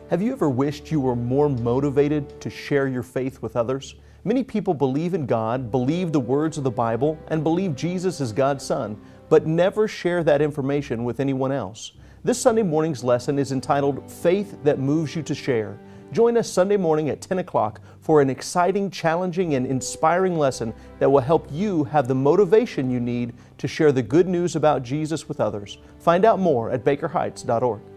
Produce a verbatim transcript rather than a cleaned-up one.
Have you ever wished you were more motivated to share your faith with others? Many people believe in God, believe the words of the Bible, and believe Jesus is God's Son, but never share that information with anyone else. This Sunday morning's lesson is entitled Faith That Moves You to Share. Join us Sunday morning at ten o'clock for an exciting, challenging, and inspiring lesson that will help you have the motivation you need to share the good news about Jesus with others. Find out more at baker heights dot org.